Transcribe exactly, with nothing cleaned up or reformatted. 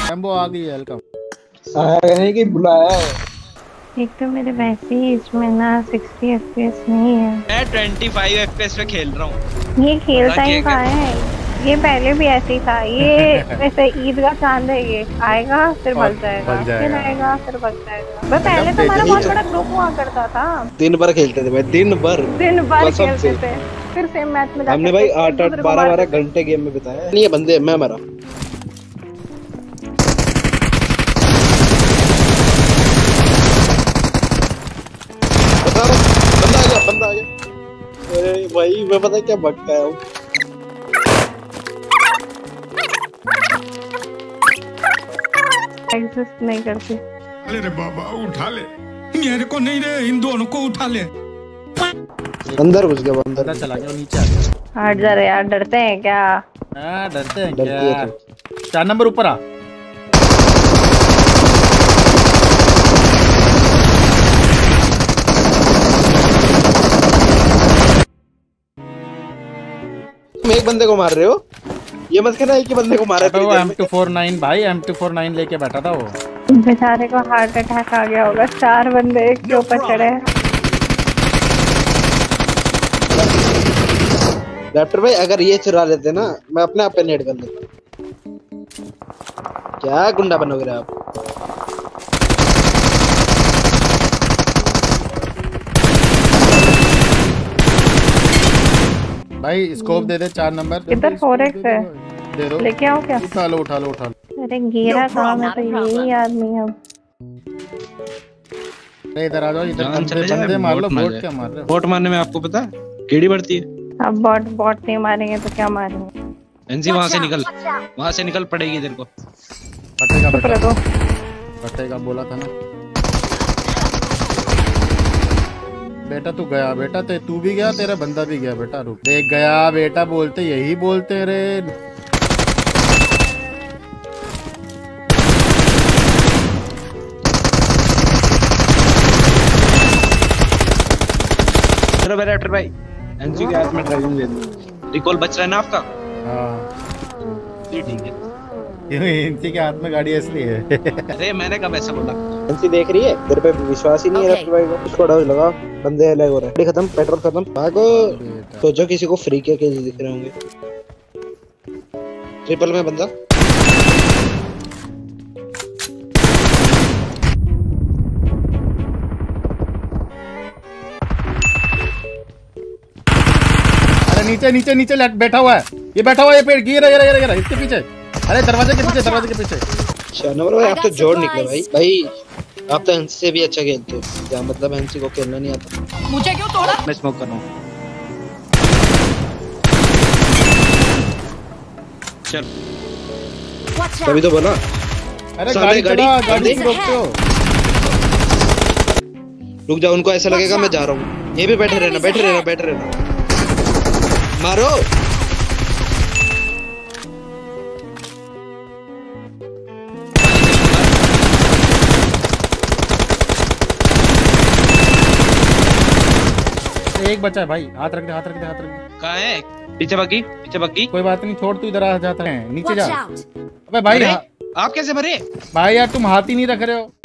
एम्बो आ गई है। वेलकम। आया नहीं कि बुलाया है। एक तो मेरे वैसे ही इसमें ना साठ एफपीएस नहीं है। मैं पच्चीस एफपीएस पे खेल रहा हूँ। ये खेल टाइम का है। ये पहले भी ऐसे ही था। ये वैसे ईद का चांद है। ये आएगा फिर भाग जाएगा, फिर आएगा फिर भाग जाएगा। बस पहले तो हमारा बहुत बड़ा ग्रुप हुआ करता था। दिन भर खेलते थे भाई, दिन भर दिन भर खेलते थे। फिर सेम मैच में हमने भाई आठ आठ बारह बारह घंटे गेम में बिताया। नहीं ये बंदे मैं मरा। बंदा आ गया, बंदा आ गया। अरे भाई मैं पता क्या भटका हूँ। एग्जिस्ट नहीं करती। अरे रे बाबा उठा ले, मेरे को नहीं रे, इन दोनों को उठा ले। अंदर घुस गया, अंदर चला गया, नीचे आ गया। हट जा रे यार, डरते हैं क्या? हाँ डरते हैं क्या? चार नंबर ऊपर आ। तुम एक बंदे को मार रहे हो, ये मत कहना एक ही बंदे को मारा है। वो एम टू फोर नाइन भाई, एम टू फोर नाइन लेके बैठा था वो। बेचारे को हार्ट अटैक आ गया होगा। चार बंदे एक के ऊपर चढ़े हैं। डॉक्टर भाई अगर ये चुरा लेते ना, मैं अपने आप पे नेट कर लेता। क्या गुंडा बनोगे आप? भाई स्कोप दे दे चार नंबर। इधर फोर एक्स है, दे दो। लेके आओ क्या? उठा लो उठा लो उठा लो। अरे गिरा कहाँ में तो यही आदमी है। अरे इधर आ जाओ, इधर बंदे बंदे मार लो। बोट क्या मार रहे हो? बोट मारने में आपको पता है कीड़ी बढ़ती है। अब बॉट बॉट नहीं मारेंगे तो क्या मारेंगे? एनसी वहां से निकल, वहां से निकल पड़ेगी तेरे को। फटेगा बेटा, फटेगा बोला था ना बेटा। तू गया बेटा, ते तू भी गया, तेरा बंदा भी गया बेटा। रुक देख गया बेटा, बोलते यही बोलते रे। चलो मेरे डॉक्टर भाई, एनसी के हाथ में ड्राइविंग दे दो। रिकॉल बच रहा है ना आपका? हाँ ठीक है। क्यों एनसी के हाथ में गाड़ी असली है? अरे मैंने कब ऐसा बोला? एनसी देख रही है, तेरे पे विश्वास ही नहीं है डॉक्टर भाई को। इसको डर लगा, बंदे अलग हो रहे हैं। खत्म, पेट्रोल खत्म। भागो। सोचो किसी को फ्री के केस दिख रहे होंगे। ट्रिपल में बंदा। अरे नीचे नीचे नीचे बैठा हुआ है, ये बैठा हुआ है, ये पेड़ गिर रहा है, गिर रहा है इसके पीछे। अरे दरवाजे के पीछे, दरवाजे के पीछे। शानवर भाई आप तो जोड़ निकले भाई। भाई आप तो एनसी से भी अच्छा खेलते हो। क्या मतलब एनसी को खेलना नहीं आता? मुझे क्यों तोड़ा? मैं स्मोक कर रहा हूँ। चल तभी तो बोला। अरे गाड़ी गाड़ी गाड़ी क्यों रोकते हो? रुक जाओ, उनको ऐसा लगेगा मैं जा रहा हूँ। ये भी बैठे रहना, बैठे रहना, बैठे रहना। मारो। एक बचा है भाई, हाथ रख दे, हाथ रख दे, हाथ रख दे। कहाँ है? पीछे बाकी, पीछे बाकी। कोई बात नहीं, छोड़, तू इधर आ जाता है, नीचे जा। अबे भाई आप कैसे मरे? भाई यार तुम हाथ ही नहीं रख रहे हो।